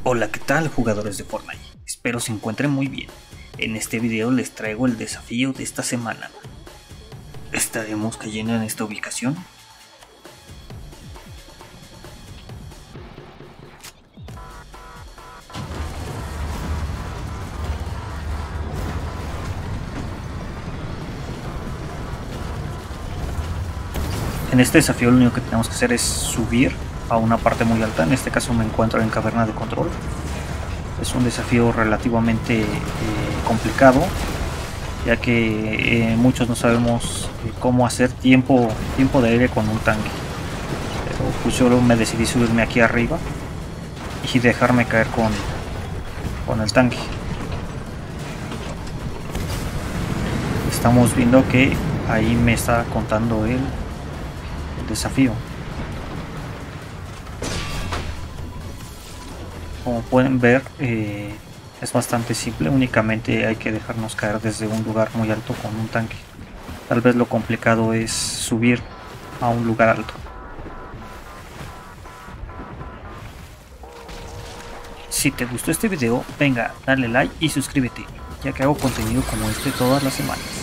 Hola, ¿qué tal jugadores de Fortnite? Espero se encuentren muy bien. En este video les traigo el desafío de esta semana. ¿Estaremos cayendo en esta ubicación? En este desafío lo único que tenemos que hacer es subir a una parte muy alta. En este caso me encuentro en caverna de control. Es un desafío relativamente complicado, ya que muchos no sabemos cómo hacer tiempo de aire con un tanque. Pero pues yo me decidí subirme aquí arriba y dejarme caer con el tanque. Estamos viendo que ahí me está contando el desafío. Como pueden ver, es bastante simple, únicamente hay que dejarnos caer desde un lugar muy alto con un tanque. Tal vez lo complicado es subir a un lugar alto. Si te gustó este video, venga, dale like y suscríbete, ya que hago contenido como este todas las semanas.